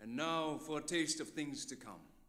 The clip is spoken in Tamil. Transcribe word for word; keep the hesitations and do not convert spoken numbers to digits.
And now for a taste of things to come.